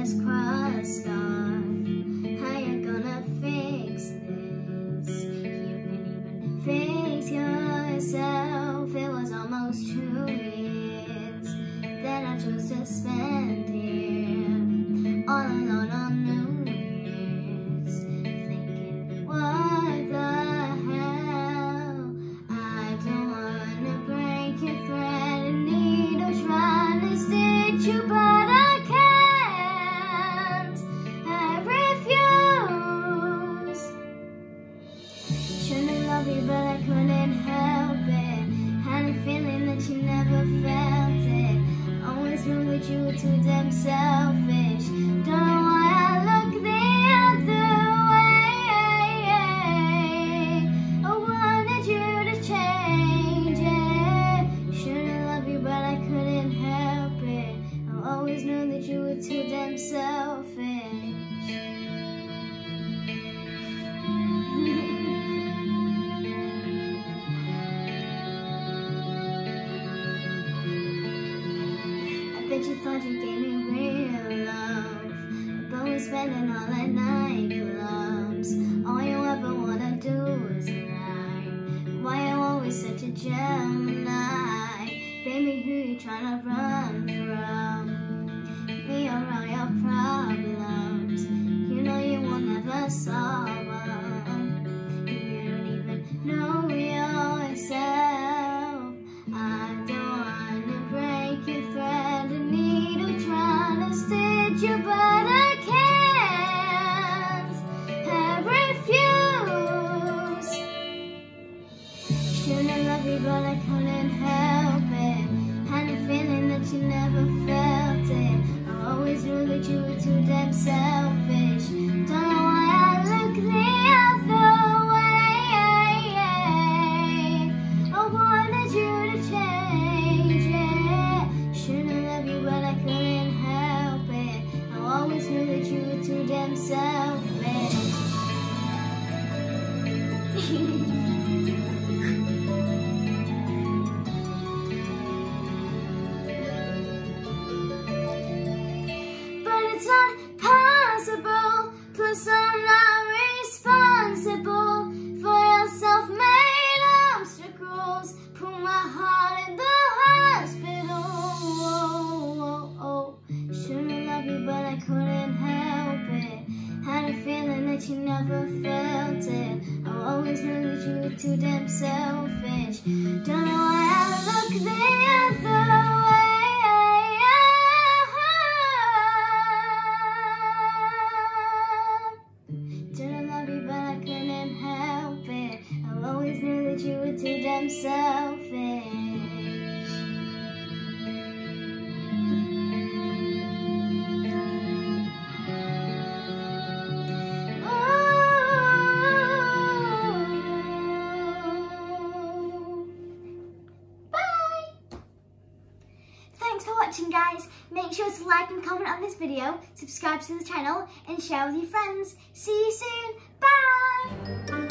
just crossed off. How you gonna fix this? You can't even fix yourself. It was almost 2 years that I chose to spend here all alone on New Year's, thinking, what the hell? I don't wanna break your thread and needle trying to stitch you, but I can't. I refuse. Shouldn't love you, but I couldn't help it. Had a feeling that you never felt it. Always knew that you were too damn selfish. Don't know why I look the other way. I wanted you to change it. Shouldn't love you, but I couldn't help it. I always knew that you were too damn selfish. I bet you thought you gave me real love, but we're spending all at nightclubs. All you ever wanna do is lie. Why you always such a Gemini? Baby, who you tryna run from? Me or all your problems? You know you will never solve them. You don't even know yourself. I don't wanna break your thread, a needle trying to stitch you, but I can't. I refuse. Shouldn't love you, but I couldn't help it. Had a feeling that you never felt it. I always knew that you were too damn selfish. Don't know why I look the other way. I wanted you to change it. Shouldn't love you, but I couldn't help it. I always knew that you were too damn selfish. But it's not possible, plus I'm not responsible for your self-made obstacles. Put my heart in the hospital. Shouldn't love you, but I couldn't help it. Had a feeling that you never felt it. I always knew that you were too damn selfish. Don't know why I look the other way. Didn't love you, but I couldn't help it. I always knew that you were too damn selfish. Thanks for watching, guys. Make sure to like and comment on this video, subscribe to the channel and share with your friends. See you soon. Bye!